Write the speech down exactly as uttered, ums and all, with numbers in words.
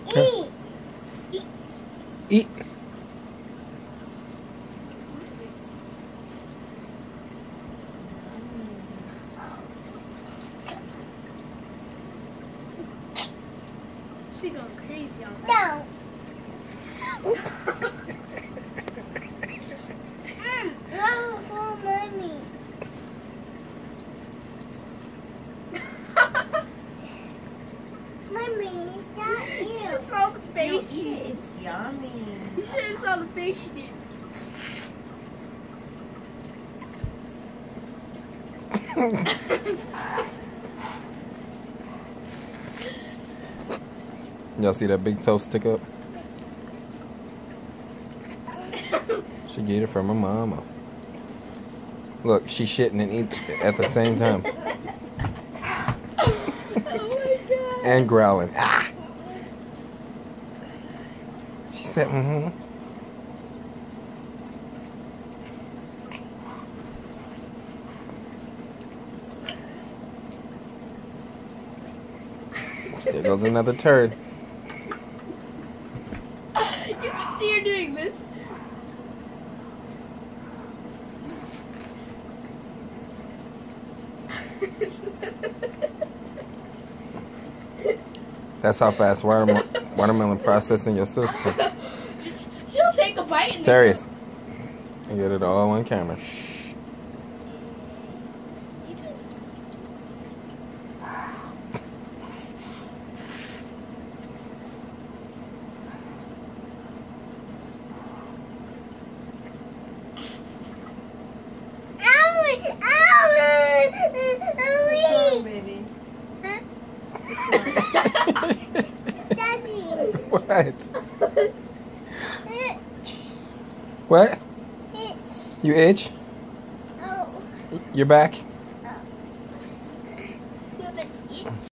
Eat. Eat. Eat. She going crazy on that. No. No, for mommy. Mommy, is that you? You should have saw the face she did. It's yummy. You should have saw the face she did. Y'all see that big toe stick up? She get it from her mama. Look, she's shitting and eating at the same time. Oh my god. And growling. Ah! She said, mm-hmm. There goes another turd. You can see her doing this. That's how fast watermelon, watermelon processing your system. She'll take a bite and Terrius, I get it all on camera. Shh. Baby. Huh? Daddy. What? What? Itch. You itch? Oh. You're back?